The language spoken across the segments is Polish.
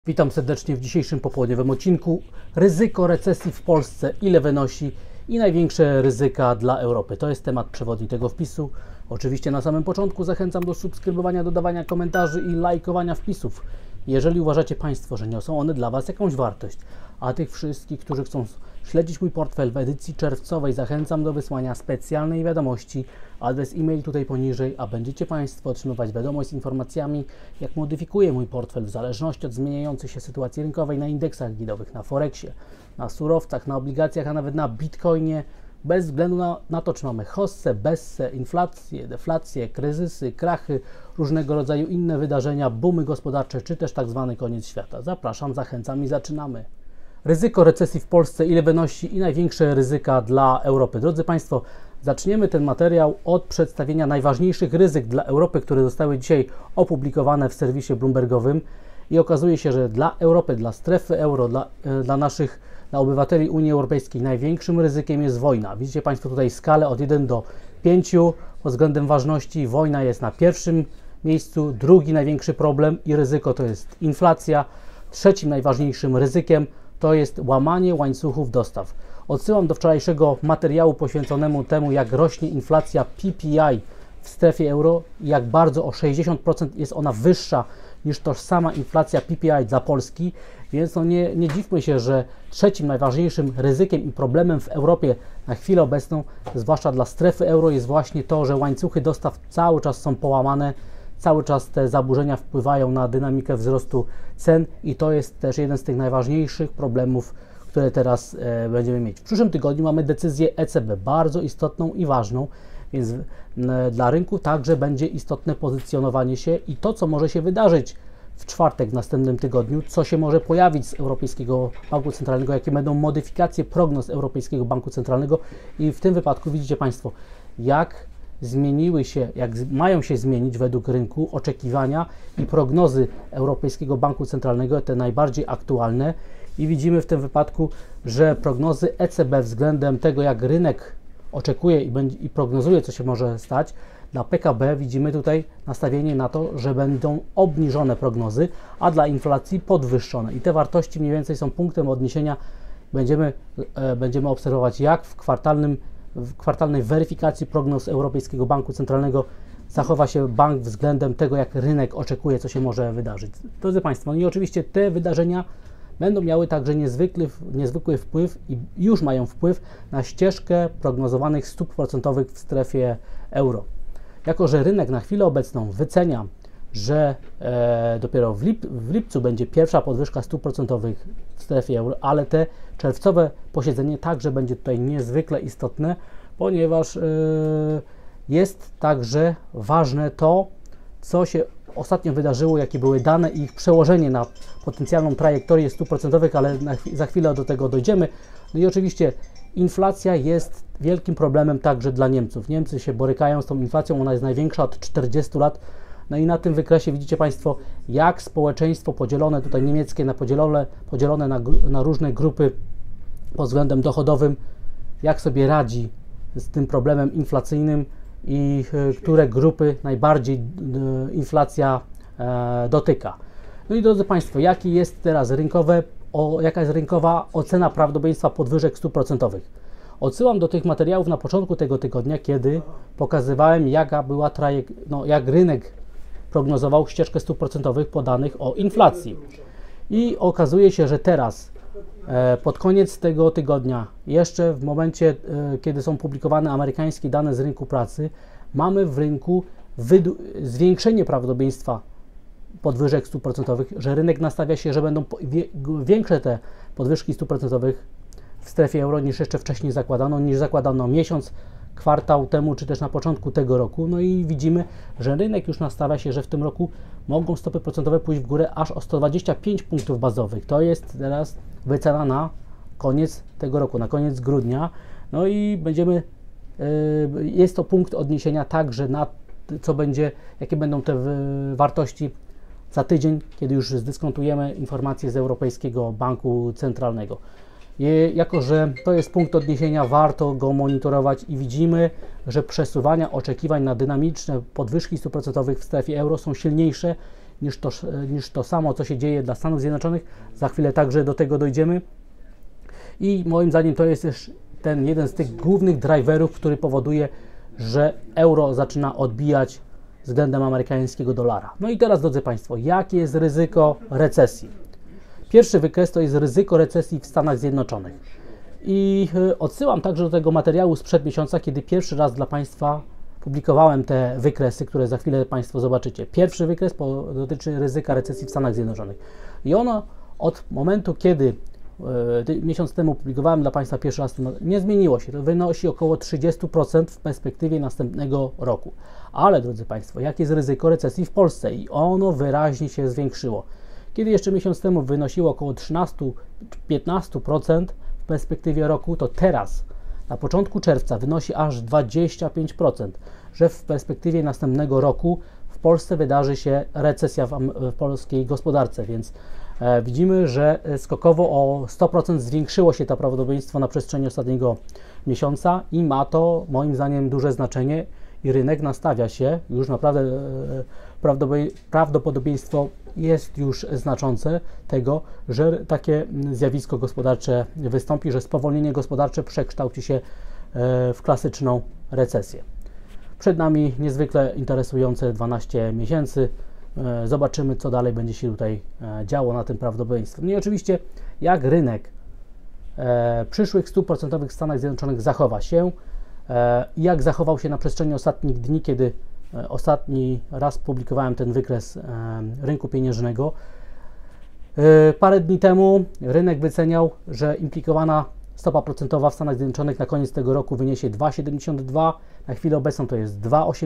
Witam serdecznie w dzisiejszym popołudniowym odcinku. Ryzyko recesji w Polsce, ile wynosi i największe ryzyka dla Europy. To jest temat przewodni tego wpisu. Oczywiście na samym początku zachęcam do subskrybowania, dodawania komentarzy i lajkowania wpisów. Jeżeli uważacie Państwo, że niosą one dla Was jakąś wartość, a tych wszystkich, którzy chcą śledzić mój portfel w edycji czerwcowej, zachęcam do wysłania specjalnej wiadomości. Adres e-mail tutaj poniżej, a będziecie Państwo otrzymywać wiadomość z informacjami, jak modyfikuję mój portfel w zależności od zmieniającej się sytuacji rynkowej na indeksach giełdowych, na Forexie, na surowcach, na obligacjach, a nawet na Bitcoinie, bez względu na to, czy mamy hossę, bessę, inflację, deflację, kryzysy, krachy, różnego rodzaju inne wydarzenia, boomy gospodarcze, czy też tak zwany koniec świata. Zapraszam, zachęcam i zaczynamy. Ryzyko recesji w Polsce, ile wynosi i największe ryzyka dla Europy. Drodzy Państwo, zaczniemy ten materiał od przedstawienia najważniejszych ryzyk dla Europy, które zostały dzisiaj opublikowane w serwisie bloombergowym i okazuje się, że dla Europy, dla strefy euro, dla obywateli Unii Europejskiej największym ryzykiem jest wojna. Widzicie Państwo tutaj skalę od 1 do 5 pod względem ważności. Wojna jest na pierwszym miejscu, drugi największy problem i ryzyko to jest inflacja. Trzecim najważniejszym ryzykiem to jest łamanie łańcuchów dostaw. Odsyłam do wczorajszego materiału poświęconemu temu, jak rośnie inflacja PPI w strefie euro i jak bardzo o 60% jest ona wyższa niż tożsama inflacja PPI dla Polski, więc nie dziwmy się, że trzecim najważniejszym ryzykiem i problemem w Europie na chwilę obecną, zwłaszcza dla strefy euro, jest właśnie to, że łańcuchy dostaw cały czas są połamane, cały czas te zaburzenia wpływają na dynamikę wzrostu cen i to jest też jeden z tych najważniejszych problemów, które teraz będziemy mieć. W przyszłym tygodniu mamy decyzję ECB, bardzo istotną i ważną, więc dla rynku także będzie istotne pozycjonowanie się i to, co może się wydarzyć w czwartek w następnym tygodniu, co się może pojawić z Europejskiego Banku Centralnego, jakie będą modyfikacje prognoz Europejskiego Banku Centralnego i w tym wypadku widzicie Państwo, jak mają się zmienić według rynku oczekiwania i prognozy Europejskiego Banku Centralnego, te najbardziej aktualne i widzimy w tym wypadku, że prognozy ECB względem tego, jak rynek oczekuje i prognozuje, co się może stać, dla PKB widzimy tutaj nastawienie na to, że będą obniżone prognozy, a dla inflacji podwyższone i te wartości mniej więcej są punktem odniesienia. Będziemy obserwować, jak w kwartalnej weryfikacji prognoz Europejskiego Banku Centralnego zachowa się bank względem tego, jak rynek oczekuje, co się może wydarzyć. Drodzy Państwo, i oczywiście te wydarzenia będą miały także niezwykły wpływ i już mają wpływ na ścieżkę prognozowanych stóp procentowych w strefie euro. Jako że rynek na chwilę obecną wycenia, że dopiero w lipcu będzie pierwsza podwyżka stóp procentowych w strefie euro, ale te czerwcowe posiedzenie także będzie tutaj niezwykle istotne, ponieważ jest także ważne to, co się ostatnio wydarzyło, jakie były dane i ich przełożenie na potencjalną trajektorię stóp procentowych, ale za chwilę do tego dojdziemy. No i oczywiście inflacja jest wielkim problemem także dla Niemców. Niemcy się borykają z tą inflacją, ona jest największa od 40 lat. No i na tym wykresie widzicie Państwo, jak społeczeństwo podzielone, tutaj niemieckie, podzielone na różne grupy pod względem dochodowym, jak sobie radzi z tym problemem inflacyjnym i które grupy najbardziej inflacja dotyka. No i drodzy Państwo, jaka jest rynkowa ocena prawdopodobieństwa podwyżek stóp procentowych? Odsyłam do tych materiałów na początku tego tygodnia, kiedy pokazywałem, jak rynek prognozował ścieżkę stóp procentowych po danych o inflacji. I okazuje się, że teraz, pod koniec tego tygodnia, jeszcze w momencie, kiedy są publikowane amerykańskie dane z rynku pracy, mamy w rynku zwiększenie prawdopodobieństwa podwyżek stóp procentowych, że rynek nastawia się, że będą większe te podwyżki stóp procentowych w strefie euro niż jeszcze wcześniej zakładano miesiąc, kwartał temu, czy też na początku tego roku. No i widzimy, że rynek już nastawia się, że w tym roku mogą stopy procentowe pójść w górę aż o 125 punktów bazowych. To jest teraz wycena na koniec tego roku, na koniec grudnia. No i jest to punkt odniesienia także na co będzie, jakie będą te wartości za tydzień, kiedy już zdyskontujemy informacje z Europejskiego Banku Centralnego. Jako że to jest punkt odniesienia, warto go monitorować i widzimy, że przesuwania oczekiwań na dynamiczne podwyżki stóp procentowych w strefie euro są silniejsze niż to samo, co się dzieje dla Stanów Zjednoczonych. Za chwilę także do tego dojdziemy. I moim zdaniem to jest też ten jeden z tych głównych driverów, który powoduje, że euro zaczyna odbijać względem amerykańskiego dolara. No i teraz, drodzy Państwo, jakie jest ryzyko recesji? Pierwszy wykres to jest ryzyko recesji w Stanach Zjednoczonych. I odsyłam także do tego materiału sprzed miesiąca, kiedy pierwszy raz dla Państwa publikowałem te wykresy, które za chwilę Państwo zobaczycie. Pierwszy wykres dotyczy ryzyka recesji w Stanach Zjednoczonych. I ono od momentu, kiedy miesiąc temu publikowałem dla Państwa pierwszy raz, nie zmieniło się. To wynosi około 30% w perspektywie następnego roku. Ale, drodzy Państwo, jakie jest ryzyko recesji w Polsce? I ono wyraźnie się zwiększyło. Kiedy jeszcze miesiąc temu wynosiło około 13-15% w perspektywie roku, to teraz, na początku czerwca, wynosi aż 25%, że w perspektywie następnego roku w Polsce wydarzy się recesja w polskiej gospodarce, więc widzimy, że skokowo o 100% zwiększyło się to prawdopodobieństwo na przestrzeni ostatniego miesiąca i ma to moim zdaniem duże znaczenie i rynek nastawia się, już naprawdę prawdopodobieństwo jest już znaczące tego, że takie zjawisko gospodarcze wystąpi, że spowolnienie gospodarcze przekształci się w klasyczną recesję. Przed nami niezwykle interesujące 12 miesięcy. Zobaczymy, co dalej będzie się tutaj działo na tym prawdopodobieństwie. No i oczywiście, jak rynek przyszłych stóp procentowych w Stanach Zjednoczonych zachowa się, jak zachował się na przestrzeni ostatnich dni, kiedy ostatni raz publikowałem ten wykres rynku pieniężnego. Parę dni temu rynek wyceniał, że implikowana stopa procentowa w Stanach Zjednoczonych na koniec tego roku wyniesie 2,72, na chwilę obecną to jest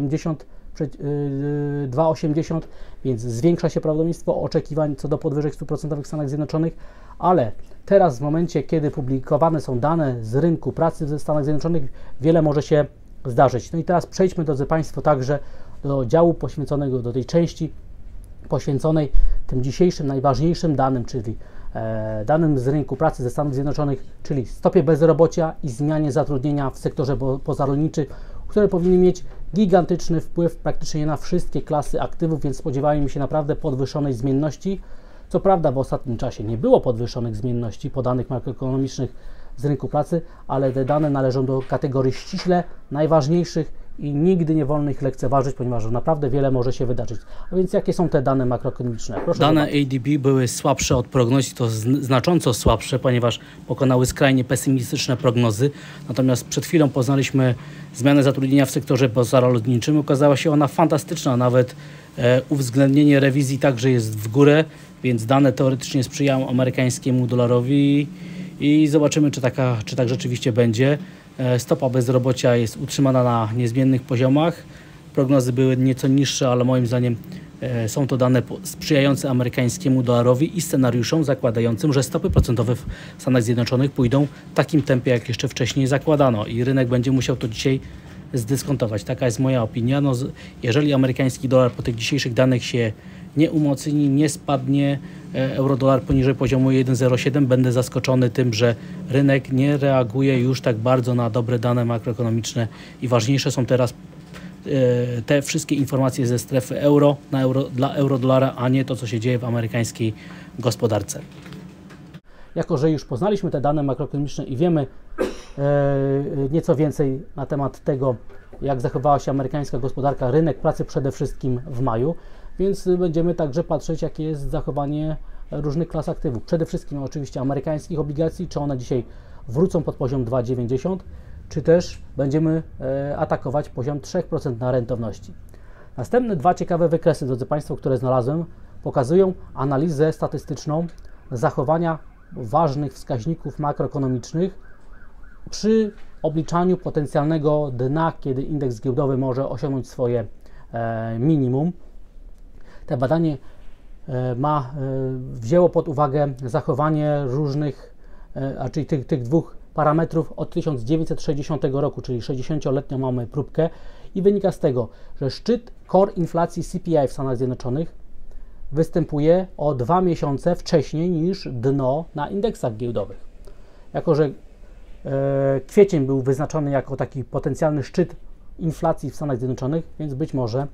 2,80, więc zwiększa się prawdopodobieństwo oczekiwań co do podwyżek stóp procentowych w Stanach Zjednoczonych, ale teraz w momencie, kiedy publikowane są dane z rynku pracy w Stanach Zjednoczonych, wiele może się zdarzyć. No i teraz przejdźmy, drodzy Państwo, także do działu poświęconego, do tej części poświęconej tym dzisiejszym najważniejszym danym, czyli danym z rynku pracy ze Stanów Zjednoczonych, czyli stopie bezrobocia i zmianie zatrudnienia w sektorze pozarolniczym, które powinny mieć gigantyczny wpływ praktycznie na wszystkie klasy aktywów, więc spodziewajmy się naprawdę podwyższonej zmienności. Co prawda w ostatnim czasie nie było podwyższonych zmienności podanych makroekonomicznych z rynku pracy, ale te dane należą do kategorii ściśle najważniejszych i nigdy nie wolno ich lekceważyć, ponieważ naprawdę wiele może się wydarzyć. A więc jakie są te dane makroekonomiczne? Proszę dane ADP były słabsze od prognoz, to znacząco słabsze, ponieważ pokonały skrajnie pesymistyczne prognozy. Natomiast przed chwilą poznaliśmy zmianę zatrudnienia w sektorze pozarolniczym. Okazała się ona fantastyczna, nawet uwzględnienie rewizji także jest w górę, więc dane teoretycznie sprzyjają amerykańskiemu dolarowi i zobaczymy, czy tak rzeczywiście będzie. Stopa bezrobocia jest utrzymana na niezmiennych poziomach. Prognozy były nieco niższe, ale moim zdaniem są to dane sprzyjające amerykańskiemu dolarowi i scenariuszom zakładającym, że stopy procentowe w Stanach Zjednoczonych pójdą w takim tempie, jak jeszcze wcześniej zakładano i rynek będzie musiał to dzisiaj zdyskontować. Taka jest moja opinia. No, jeżeli amerykański dolar po tych dzisiejszych danych się nie umocni, nie spadnie euro-dolar poniżej poziomu 1,07, będę zaskoczony tym, że rynek nie reaguje już tak bardzo na dobre dane makroekonomiczne i ważniejsze są teraz te wszystkie informacje ze strefy euro, dla euro-dolara, a nie to, co się dzieje w amerykańskiej gospodarce. Jako że już poznaliśmy te dane makroekonomiczne i wiemy nieco więcej na temat tego, jak zachowała się amerykańska gospodarka, rynek pracy przede wszystkim w maju, więc będziemy także patrzeć, jakie jest zachowanie różnych klas aktywów. Przede wszystkim oczywiście amerykańskich obligacji, czy one dzisiaj wrócą pod poziom 2,90, czy też będziemy atakować poziom 3% na rentowności. Następne dwa ciekawe wykresy, drodzy Państwo, które znalazłem, pokazują analizę statystyczną zachowania ważnych wskaźników makroekonomicznych przy obliczaniu potencjalnego dna, kiedy indeks giełdowy może osiągnąć swoje minimum. To badanie wzięło pod uwagę zachowanie różnych, czyli tych dwóch parametrów od 1960 roku, czyli 60-letnią mamy próbkę i wynika z tego, że szczyt core inflacji CPI w Stanach Zjednoczonych występuje o 2 miesiące wcześniej niż dno na indeksach giełdowych. Jako że kwiecień był wyznaczony jako taki potencjalny szczyt inflacji w Stanach Zjednoczonych, więc być może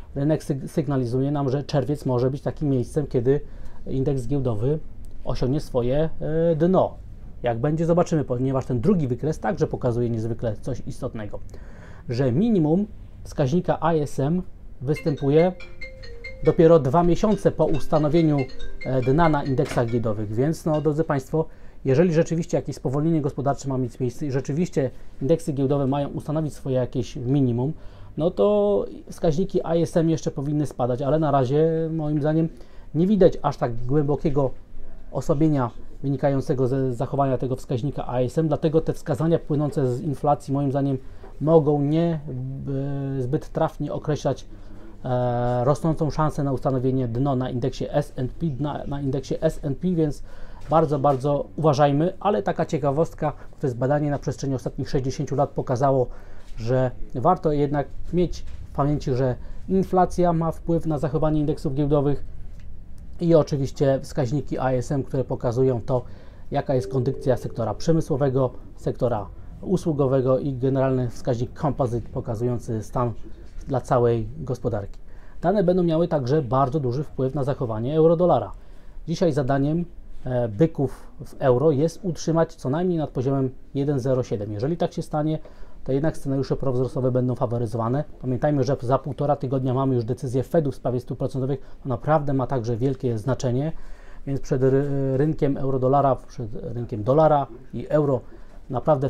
rynek sygnalizuje nam, że czerwiec może być takim miejscem, kiedy indeks giełdowy osiągnie swoje dno. Jak będzie, zobaczymy, ponieważ ten drugi wykres także pokazuje niezwykle coś istotnego, że minimum wskaźnika ISM występuje dopiero 2 miesiące po ustanowieniu dna na indeksach giełdowych, więc no, drodzy Państwo, jeżeli rzeczywiście jakieś spowolnienie gospodarcze ma mieć miejsce i rzeczywiście indeksy giełdowe mają ustanowić swoje jakieś minimum, no to wskaźniki ISM jeszcze powinny spadać, ale na razie moim zdaniem nie widać aż tak głębokiego osłabienia wynikającego ze zachowania tego wskaźnika ISM, dlatego te wskazania płynące z inflacji moim zdaniem mogą nie zbyt trafnie określać rosnącą szansę na ustanowienie dno na indeksie S&P, na indeksie S&P, więc bardzo uważajmy, ale taka ciekawostka, to jest badanie na przestrzeni ostatnich 60 lat pokazało, że warto jednak mieć w pamięci, że inflacja ma wpływ na zachowanie indeksów giełdowych i oczywiście wskaźniki ISM, które pokazują to, jaka jest kondycja sektora przemysłowego, sektora usługowego i generalny wskaźnik composite pokazujący stan dla całej gospodarki. Dane będą miały także bardzo duży wpływ na zachowanie euro-dolara. Dzisiaj zadaniem byków w euro jest utrzymać co najmniej nad poziomem 1,07. Jeżeli tak się stanie, to jednak scenariusze prowzrostowe będą faworyzowane. Pamiętajmy, że za 1,5 tygodnia mamy już decyzję Fedu w sprawie stóp procentowych. To naprawdę ma także wielkie znaczenie, więc przed rynkiem euro-dolara, przed rynkiem dolara i euro naprawdę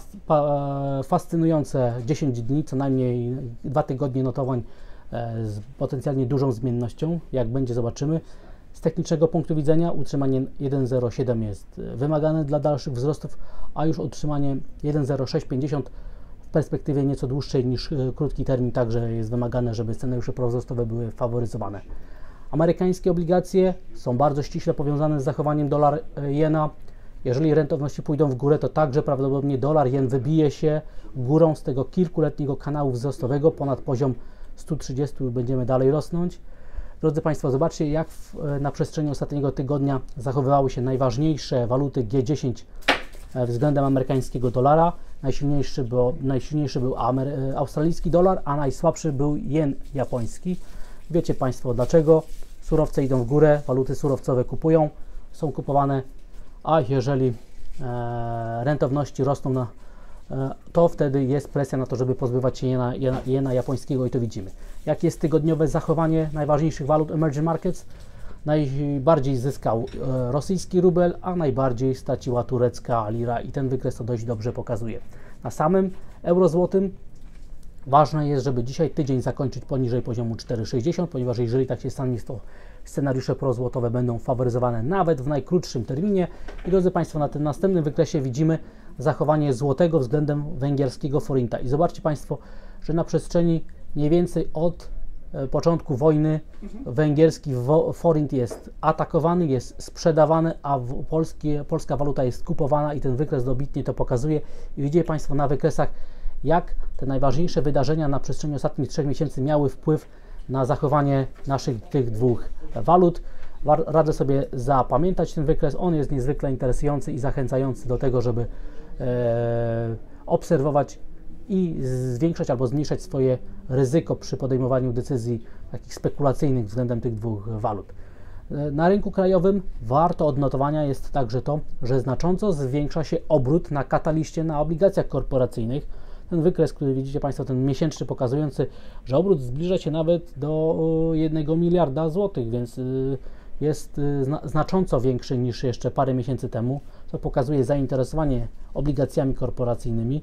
fascynujące 10 dni, co najmniej 2 tygodnie notowań z potencjalnie dużą zmiennością. Jak będzie, zobaczymy. Z technicznego punktu widzenia utrzymanie 1,07 jest wymagane dla dalszych wzrostów, a już utrzymanie 1,0650 w perspektywie nieco dłuższej niż krótki termin także jest wymagane, żeby scenariusze prowzrostowe były faworyzowane. Amerykańskie obligacje są bardzo ściśle powiązane z zachowaniem dolar-jena. Jeżeli rentowności pójdą w górę, to także prawdopodobnie dolar-jen wybije się górą z tego kilkuletniego kanału wzrostowego ponad poziom 130 i będziemy dalej rosnąć. Drodzy Państwo, zobaczcie, jak na przestrzeni ostatniego tygodnia zachowywały się najważniejsze waluty G10 względem amerykańskiego dolara. Najsilniejszy był australijski dolar, a najsłabszy był jen japoński. Wiecie Państwo dlaczego? Surowce idą w górę, waluty surowcowe są kupowane, a jeżeli rentowności rosną, to wtedy jest presja na to, żeby pozbywać się jena japońskiego i to widzimy. Jakie jest tygodniowe zachowanie najważniejszych walut emerging markets? Najbardziej zyskał rosyjski rubel, a najbardziej straciła turecka lira i ten wykres to dość dobrze pokazuje. Na samym euro-złotym ważne jest, żeby dzisiaj tydzień zakończyć poniżej poziomu 4,60, ponieważ jeżeli tak się stanie, to scenariusze prozłotowe będą faworyzowane nawet w najkrótszym terminie. I drodzy Państwo, na tym następnym wykresie widzimy zachowanie złotego względem węgierskiego forinta. I zobaczcie Państwo, że na przestrzeni mniej więcej od początku wojny węgierski forint jest atakowany, jest sprzedawany, a polska waluta jest kupowana i ten wykres dobitnie to pokazuje. I widzicie Państwo na wykresach, jak te najważniejsze wydarzenia na przestrzeni ostatnich 3 miesięcy miały wpływ na zachowanie naszych tych dwóch walut. Radzę sobie zapamiętać ten wykres, on jest niezwykle interesujący i zachęcający do tego, żeby obserwować i zwiększać albo zmniejszać swoje ryzyko przy podejmowaniu decyzji takich spekulacyjnych względem tych dwóch walut. Na rynku krajowym warto odnotowania jest także to, że znacząco zwiększa się obrót na kataliście na obligacjach korporacyjnych. Ten wykres, który widzicie Państwo, ten miesięczny pokazujący, że obrót zbliża się nawet do 1 miliarda złotych, więc jest znacząco większy niż jeszcze parę miesięcy temu, co pokazuje zainteresowanie obligacjami korporacyjnymi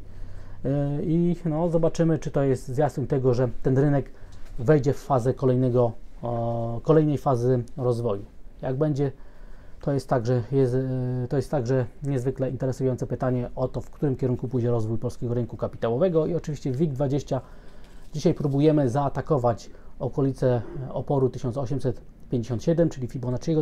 i no, zobaczymy, czy to jest zwiastun tego, że ten rynek wejdzie w fazę kolejnej fazy rozwoju. Jak będzie, to jest także niezwykle interesujące pytanie o to, w którym kierunku pójdzie rozwój polskiego rynku kapitałowego i oczywiście WIG20 dzisiaj próbujemy zaatakować okolice oporu 1857, czyli Fibonacciego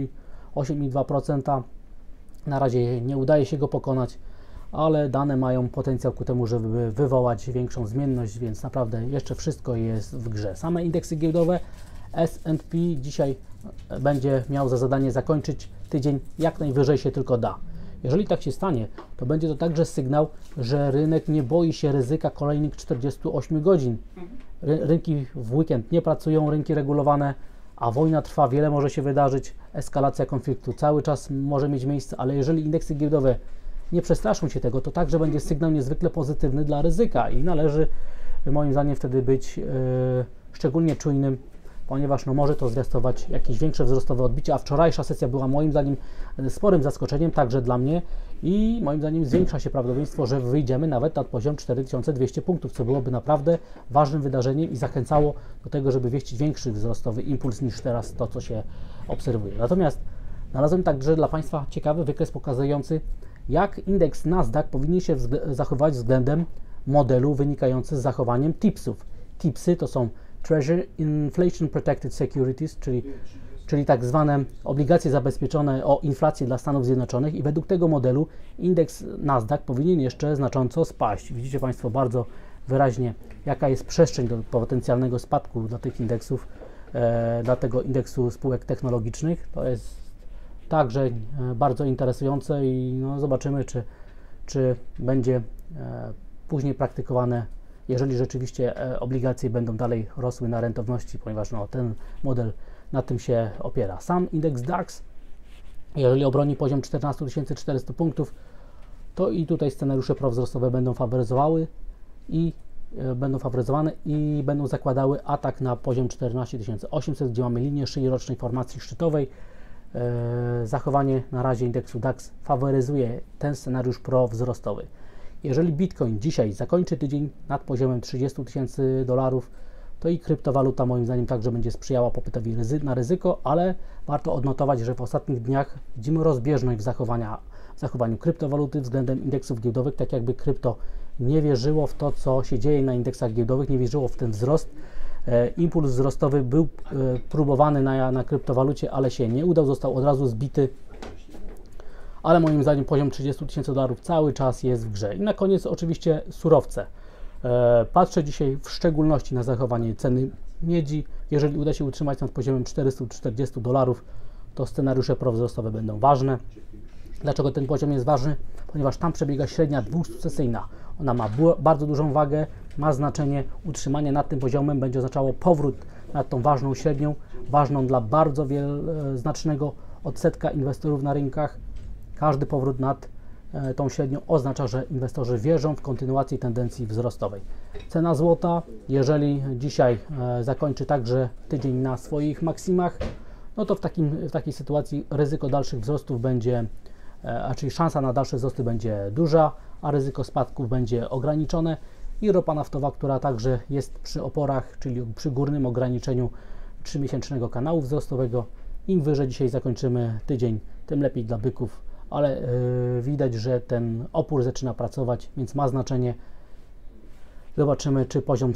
38,2%. Na razie nie udaje się go pokonać, ale dane mają potencjał ku temu, żeby wywołać większą zmienność, więc naprawdę jeszcze wszystko jest w grze. Same indeksy giełdowe S&P dzisiaj będzie miał za zadanie zakończyć tydzień jak najwyżej się tylko da. Jeżeli tak się stanie, to będzie to także sygnał, że rynek nie boi się ryzyka kolejnych 48 godzin. Rynki w weekend nie pracują, rynki regulowane, a wojna trwa, wiele może się wydarzyć, eskalacja konfliktu cały czas może mieć miejsce, ale jeżeli indeksy giełdowe nie przestraszą się tego, to także będzie sygnał niezwykle pozytywny dla ryzyka i należy moim zdaniem wtedy być szczególnie czujnym, ponieważ może to zwiastować jakieś większe wzrostowe odbicie, a wczorajsza sesja była moim zdaniem sporym zaskoczeniem także dla mnie i moim zdaniem zwiększa się prawdopodobieństwo, że wyjdziemy nawet nad poziom 4200 punktów, co byłoby naprawdę ważnym wydarzeniem i zachęcało do tego, żeby wieścić większy wzrostowy impuls niż teraz to, co się obserwuje. Natomiast znalazłem także dla Państwa ciekawy wykres pokazujący, jak indeks Nasdaq powinien się zachować względem modelu wynikający z zachowaniem TIPS-ów. TIPS-y to są Treasury Inflation Protected Securities, czyli tak zwane obligacje zabezpieczone o inflację dla Stanów Zjednoczonych i według tego modelu indeks Nasdaq powinien jeszcze znacząco spaść. Widzicie Państwo bardzo wyraźnie, jaka jest przestrzeń do potencjalnego spadku dla tych indeksów, dla tego indeksu spółek technologicznych. To jest także bardzo interesujące i zobaczymy, czy będzie później praktykowane, jeżeli rzeczywiście obligacje będą dalej rosły na rentowności, ponieważ ten model na tym się opiera. Sam indeks DAX, jeżeli obroni poziom 14 400 punktów, to i tutaj scenariusze prowzrostowe będą faworyzowane i będą zakładały atak na poziom 14 800, gdzie mamy linię szyi rocznej formacji szczytowej. Zachowanie na razie indeksu DAX faworyzuje ten scenariusz prowzrostowy. Jeżeli Bitcoin dzisiaj zakończy tydzień nad poziomem $30,000, to i kryptowaluta moim zdaniem także będzie sprzyjała popytowi na ryzyko, ale warto odnotować, że w ostatnich dniach widzimy rozbieżność w zachowaniu kryptowaluty względem indeksów giełdowych, tak jakby krypto nie wierzyło w to, co się dzieje na indeksach giełdowych, nie wierzyło w ten wzrost. Impuls wzrostowy był próbowany na kryptowalucie, ale się nie udał, został od razu zbity. Ale moim zdaniem poziom $30,000 cały czas jest w grze. I na koniec oczywiście surowce. Patrzę dzisiaj w szczególności na zachowanie ceny miedzi. Jeżeli uda się utrzymać nad poziomem $440, to scenariusze prowzrostowe będą ważne. Dlaczego ten poziom jest ważny? Ponieważ tam przebiega średnia dwusecesyjna. Ona ma bardzo dużą wagę, ma znaczenie. Utrzymanie nad tym poziomem będzie oznaczało powrót nad tą ważną średnią, ważną dla bardzo znacznego odsetka inwestorów na rynkach. Każdy powrót nad tą średnią oznacza, że inwestorzy wierzą w kontynuację tendencji wzrostowej. Cena złota, jeżeli dzisiaj zakończy także tydzień na swoich maksimach, no to w takiej sytuacji ryzyko dalszych wzrostów będzie, czyli szansa na dalsze wzrosty będzie duża, a ryzyko spadków będzie ograniczone. I ropa naftowa, która także jest przy oporach, czyli przy górnym ograniczeniu 3-miesięcznego kanału wzrostowego. Im wyżej dzisiaj zakończymy tydzień, tym lepiej dla byków, ale widać, że ten opór zaczyna pracować, więc ma Zobaczymy, czy poziom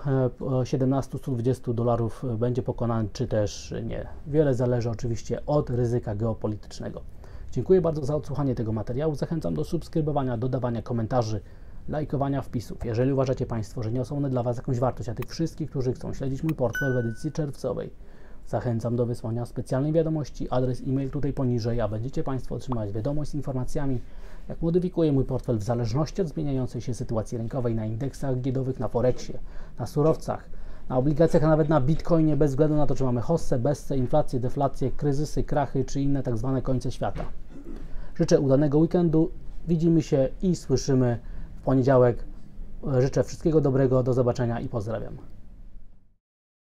$117-120 będzie pokonany, czy też nie. Wiele zależy oczywiście od ryzyka geopolitycznego. Dziękuję bardzo za odsłuchanie tego materiału. Zachęcam do subskrybowania, dodawania komentarzy, lajkowania wpisów. Jeżeli uważacie Państwo, że niosą one dla Was jakąś wartość, a tych wszystkich, którzy chcą śledzić mój portfel w edycji czerwcowej, zachęcam do wysłania specjalnej wiadomości, adres e-mail tutaj poniżej, a będziecie Państwo otrzymać wiadomość z informacjami, jak modyfikuję mój portfel w zależności od zmieniającej się sytuacji rynkowej na indeksach giełdowych, na Forexie, na surowcach, na obligacjach, a nawet na Bitcoinie, bez względu na to, czy mamy hossę, bessę, inflację, deflację, kryzysy, krachy, czy inne tak zwane końce świata. Życzę udanego weekendu, widzimy się i słyszymy w poniedziałek. Życzę wszystkiego dobrego, do zobaczenia i pozdrawiam.